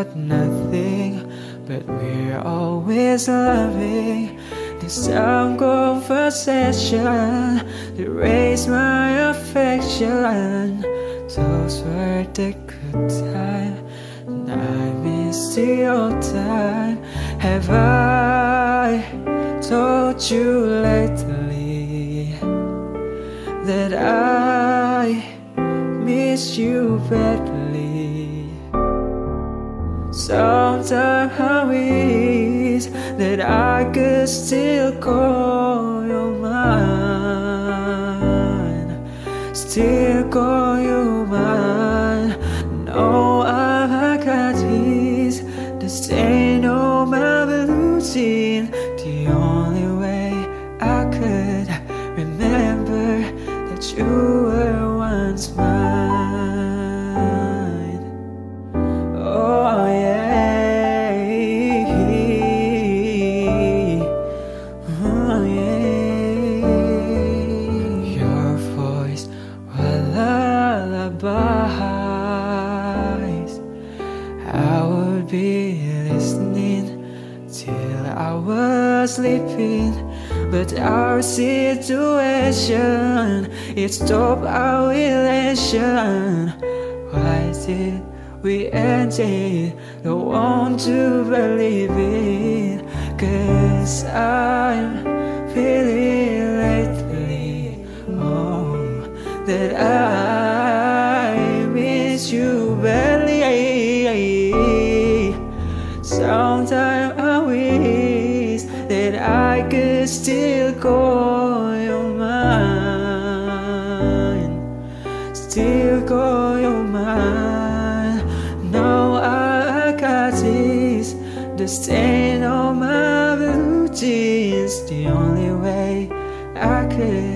got nothing, but we're always loving. This some conversation to raise my affection. Those were the good times, and I miss the old time. Have I told you lately that I miss you badly? Sometimes I wish that I could still call you mine, still call you mine. No, I got this, this ain't no my routine. The only way I could remember that you were once mine. Oh yeah, oh yeah. Your voice were lullabies. I would be listening till I was sleeping, but our situation, it stopped our relation. Why did we end it? Don't want to believe it, 'cause I'm feeling lately, oh, that I miss you badly. Sometimes I wish that I could still call you mine, still call you mine. Now I got this, the stain on my blue jeans. The only way I could